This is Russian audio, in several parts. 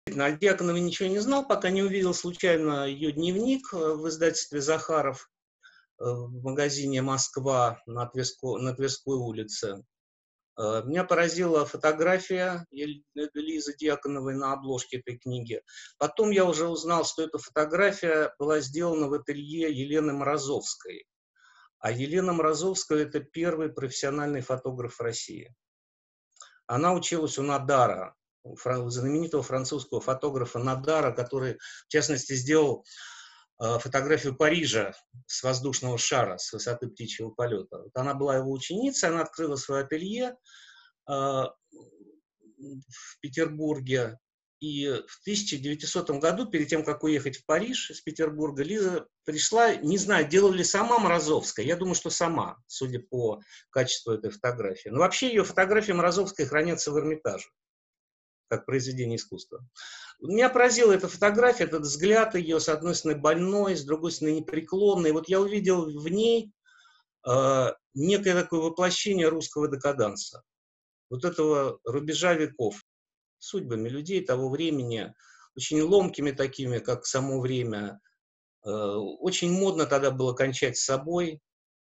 О Дьяконовой ничего не знал, пока не увидел случайно ее дневник в издательстве «Захаров» в магазине «Москва» на Тверской улице. Меня поразила фотография Лизы Дьяконовой на обложке этой книги. Потом я уже узнал, что эта фотография была сделана в ателье Елены Морозовской. А Елена Морозовская – это первый профессиональный фотограф России. Она училась у Надара, знаменитого французского фотографа Надара, который, в частности, сделал фотографию Парижа с воздушного шара, с высоты птичьего полета. Вот она была его ученицей, она открыла свое ателье в Петербурге. И в 1900 году, перед тем, как уехать в Париж из Петербурга, Лиза пришла, не знаю, делала ли сама Морозовская, я думаю, что сама, судя по качеству этой фотографии. Но вообще ее фотографии Морозовской хранятся в Эрмитаже, как произведение искусства. Меня поразила эта фотография, этот взгляд ее, с одной стороны больной, с другой стороны непреклонный. Вот я увидел в ней некое такое воплощение русского декаданса, вот этого рубежа веков, судьбами людей того времени, очень ломкими такими, как само время. Очень модно тогда было кончать с собой,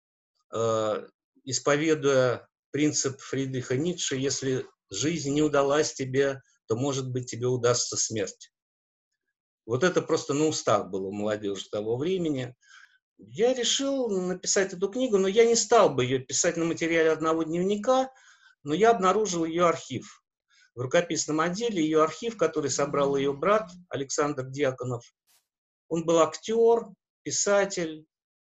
исповедуя принцип Фридриха Ницше: если жизнь не удалась тебе, то, может быть, тебе удастся смерть. Вот это просто на устах было у молодежи того времени. Я решил написать эту книгу, но я не стал бы ее писать на материале одного дневника, но я обнаружил ее архив. В рукописном отделе ее архив, который собрал ее брат Александр Дьяконов. Он был актер, писатель,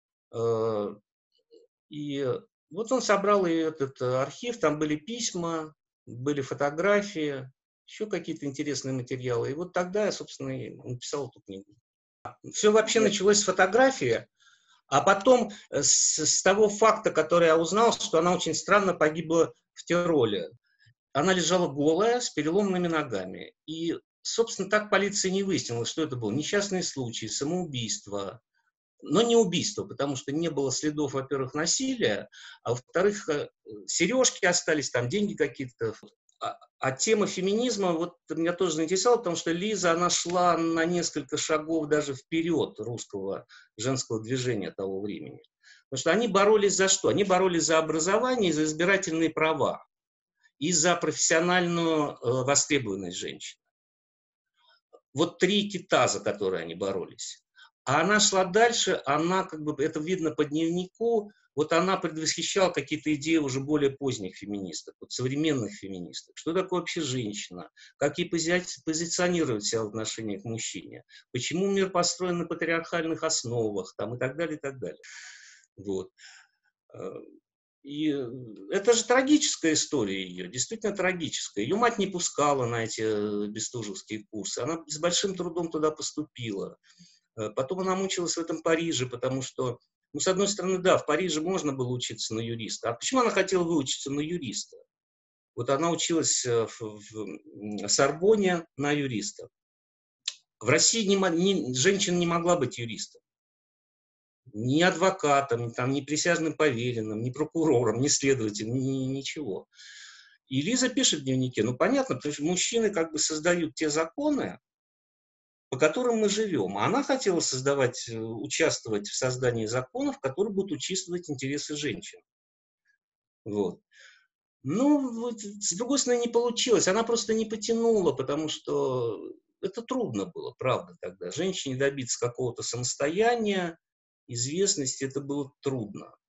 и вот он собрал ее этот архив, там были письма, были фотографии, еще какие-то интересные материалы. И вот тогда я, собственно, и написал эту книгу. Все вообще началось с фотографии, а потом с того факта, который я узнал, что она очень странно погибла в Тироле. Она лежала голая, с переломанными ногами. И, собственно, так полиция не выяснила, что это был несчастный случай, самоубийство. Но не убийство, потому что не было следов, во-первых, насилия, а во-вторых, сережки остались, там деньги какие-то. А тема феминизма вот меня тоже заинтересовала, потому что Лиза, она шла на несколько шагов даже вперед русского женского движения того времени. Потому что они боролись за что? Они боролись за образование и за избирательные права, и за профессиональную востребованность женщин. Вот три кита, за которые они боролись. А она шла дальше, она, как бы, это видно по дневнику, вот она предвосхищала какие-то идеи уже более поздних феминисток, вот современных феминисток. Что такое вообще женщина? Как ей позиционировать себя в отношении к мужчине? Почему мир построен на патриархальных основах? Там, и так далее, и так далее. Вот. И это же трагическая история ее, действительно трагическая. Ее мать не пускала на эти бестужевские курсы. Она с большим трудом туда поступила. Потом она мучилась в этом Париже, потому что, ну, с одной стороны, да, в Париже можно было учиться на юриста. А почему она хотела выучиться на юриста? Вот она училась в Сорбонне на юриста. В России женщина не могла быть юристом. Ни адвокатом, там, ни присяжным поверенным, ни прокурором, ни следователем, ничего. И Лиза пишет в дневнике, ну понятно, потому что мужчины как бы создают те законы, по которым мы живем. А она хотела участвовать в создании законов, которые будут учитывать интересы женщин. Вот. Ну, вот, с другой стороны, не получилось. Она просто не потянула, потому что это трудно было, правда, тогда. Женщине добиться какого-то самостояния, известности, это было трудно.